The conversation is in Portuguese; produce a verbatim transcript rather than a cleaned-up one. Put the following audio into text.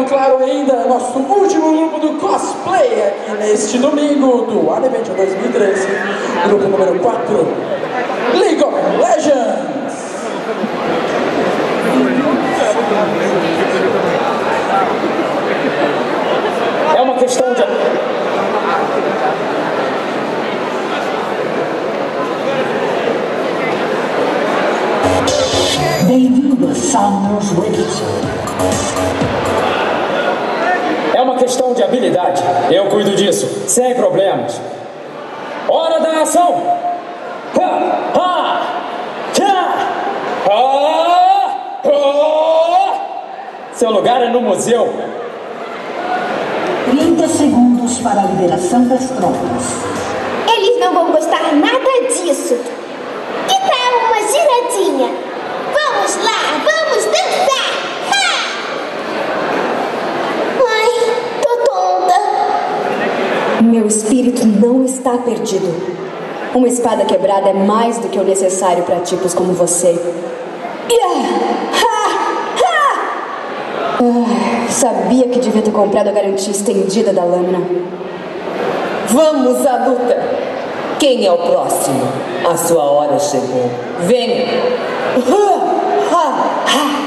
ficando claro ainda, nosso último grupo do cosplay aqui neste domingo do Animation dois mil e treze, grupo número quatro, League of Legends. É uma questão de... Bem-vindo a Summer's Rift. É uma questão de habilidade. Eu cuido disso, sem problemas. Hora da ação! Ha! Ha! Ha! Ha! Ha! Seu lugar é no museu. trinta segundos para a liberação das tropas. Eles não vão gostar nada disso. Que tal uma giradinha? Vamos lá, vamos dançar! Ha! Ai, tô tonta. Meu espírito não está perdido. Uma espada quebrada é mais do que o necessário para tipos como você. Yeah! Ha! Ha! Ah, sabia que devia ter comprado a garantia estendida da lâmina. Vamos à luta! Quem é o próximo? A sua hora chegou. Venha! Ha! Ha! Ha!